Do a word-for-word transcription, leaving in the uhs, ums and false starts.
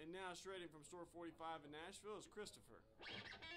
And now shredding from Store forty-five in Nashville is Christopher.